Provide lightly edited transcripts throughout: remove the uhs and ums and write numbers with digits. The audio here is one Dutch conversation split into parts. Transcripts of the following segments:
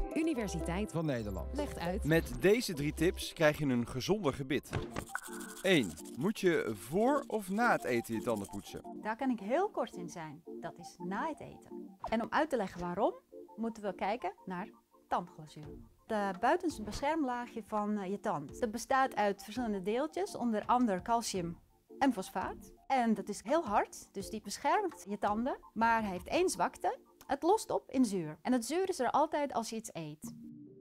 Universiteit van Nederland legt uit. Met deze 3 tips krijg je een gezonder gebit. 1. Moet je voor of na het eten je tanden poetsen? Daar kan ik heel kort in zijn. Dat is na het eten. En om uit te leggen waarom, moeten we kijken naar tandglazuur. De buitenste beschermlaagje van je tand. Dat bestaat uit verschillende deeltjes, onder andere calcium en fosfaat. En dat is heel hard, dus die beschermt je tanden. Maar hij heeft één zwakte. Het lost op in zuur. En het zuur is er altijd als je iets eet.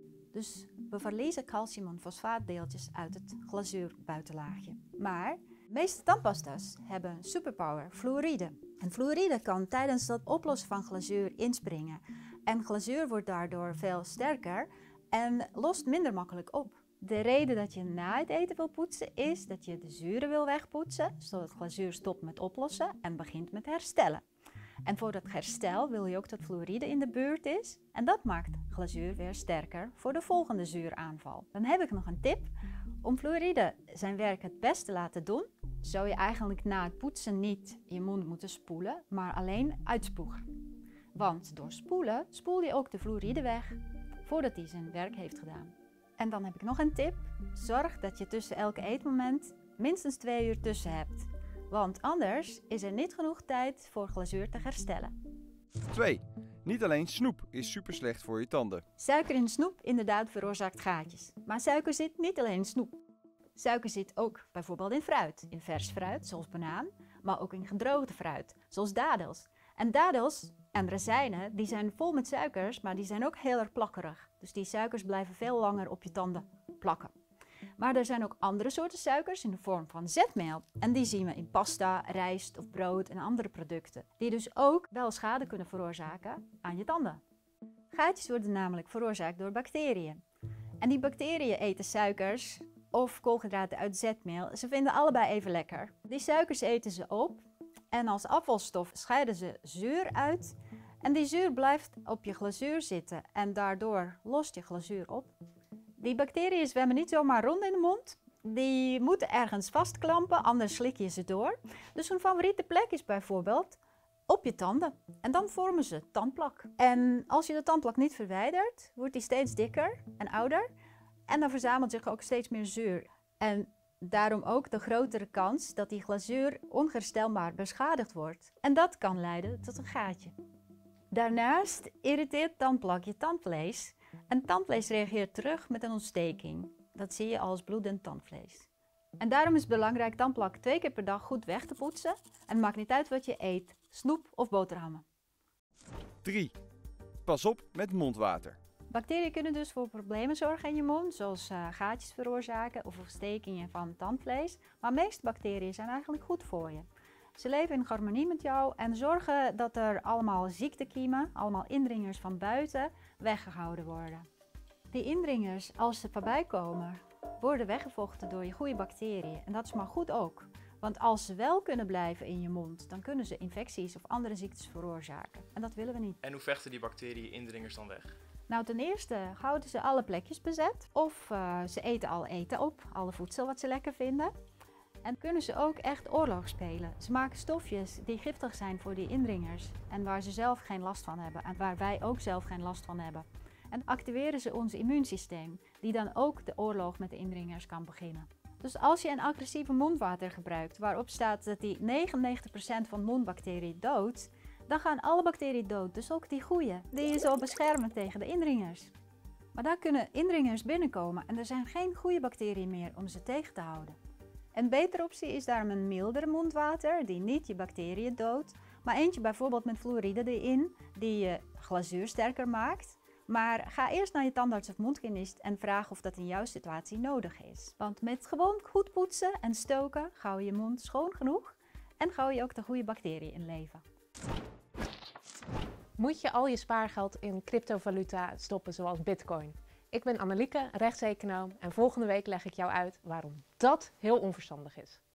Dus we verliezen calcium- en fosfaatdeeltjes uit het glazuurbuitenlaagje. Maar de meeste tandpasta's hebben een superpower, fluoride. En fluoride kan tijdens het oplossen van glazuur inspringen. En glazuur wordt daardoor veel sterker en lost minder makkelijk op. De reden dat je na het eten wil poetsen is dat je de zuren wil wegpoetsen, zodat glazuur stopt met oplossen en begint met herstellen. En voor dat herstel wil je ook dat fluoride in de buurt is. En dat maakt glazuur weer sterker voor de volgende zuuraanval. Dan heb ik nog een tip. Om fluoride zijn werk het beste te laten doen, zou je eigenlijk na het poetsen niet je mond moeten spoelen, maar alleen uitspoegen. Want door spoelen spoel je ook de fluoride weg voordat hij zijn werk heeft gedaan. En dan heb ik nog een tip. Zorg dat je tussen elke eetmoment minstens 2 uur tussen hebt. Want anders is er niet genoeg tijd voor glazuur te herstellen. 2. Niet alleen snoep is super slecht voor je tanden. Suiker in snoep inderdaad veroorzaakt gaatjes. Maar suiker zit niet alleen in snoep. Suiker zit ook bijvoorbeeld in fruit. In vers fruit, zoals banaan, maar ook in gedroogde fruit, zoals dadels. En dadels en rozijnen, die zijn vol met suikers, maar die zijn ook heel erg plakkerig. Dus die suikers blijven veel langer op je tanden plakken. Maar er zijn ook andere soorten suikers in de vorm van zetmeel. En die zien we in pasta, rijst of brood en andere producten. Die dus ook wel schade kunnen veroorzaken aan je tanden. Gaatjes worden namelijk veroorzaakt door bacteriën. En die bacteriën eten suikers of koolhydraten uit zetmeel. Ze vinden allebei even lekker. Die suikers eten ze op en als afvalstof scheiden ze zuur uit. En die zuur blijft op je glazuur zitten en daardoor lost je glazuur op. Die bacteriën zwemmen niet zomaar rond in de mond. Die moeten ergens vastklampen, anders slik je ze door. Dus hun favoriete plek is bijvoorbeeld op je tanden. En dan vormen ze tandplak. En als je de tandplak niet verwijdert, wordt die steeds dikker en ouder. En dan verzamelt zich ook steeds meer zuur. En daarom ook de grotere kans dat die glazuur onherstelbaar beschadigd wordt. En dat kan leiden tot een gaatje. Daarnaast irriteert tandplak je tandvlees. En tandvlees reageert terug met een ontsteking. Dat zie je als bloedend tandvlees. En daarom is het belangrijk tandplak 2 keer per dag goed weg te poetsen. En het maakt niet uit wat je eet, snoep of boterhammen. 3. Pas op met mondwater. Bacteriën kunnen dus voor problemen zorgen in je mond, zoals gaatjes veroorzaken of ontstekingen van tandvlees. Maar de meeste bacteriën zijn eigenlijk goed voor je. Ze leven in harmonie met jou en zorgen dat er allemaal ziektekiemen, allemaal indringers van buiten, weggehouden worden. Die indringers, als ze voorbij komen, worden weggevochten door je goede bacteriën. En dat is maar goed ook. Want als ze wel kunnen blijven in je mond, dan kunnen ze infecties of andere ziektes veroorzaken. En dat willen we niet. En hoe vechten die bacteriën indringers dan weg? Nou, ten eerste houden ze alle plekjes bezet. Of ze eten al eten op, alle voedsel wat ze lekker vinden. En kunnen ze ook echt oorlog spelen. Ze maken stofjes die giftig zijn voor die indringers. En waar ze zelf geen last van hebben. En waar wij ook zelf geen last van hebben. En activeren ze ons immuunsysteem. Die dan ook de oorlog met de indringers kan beginnen. Dus als je een agressieve mondwater gebruikt. Waarop staat dat die 99% van mondbacteriën doodt. Dan gaan alle bacteriën dood. Dus ook die goeie. Die je zal beschermen tegen de indringers. Maar daar kunnen indringers binnenkomen. En er zijn geen goede bacteriën meer om ze tegen te houden. Een betere optie is daarom een mildere mondwater die niet je bacteriën doodt, maar eentje bijvoorbeeld met fluoride erin die je glazuur sterker maakt. Maar ga eerst naar je tandarts of mondhygiënist en vraag of dat in jouw situatie nodig is. Want met gewoon goed poetsen en stoken hou je mond schoon genoeg en hou je ook de goede bacteriën in leven. Moet je al je spaargeld in cryptovaluta stoppen zoals Bitcoin? Ik ben Annelieke, rechtseconoom en volgende week leg ik jou uit waarom dat heel onverstandig is.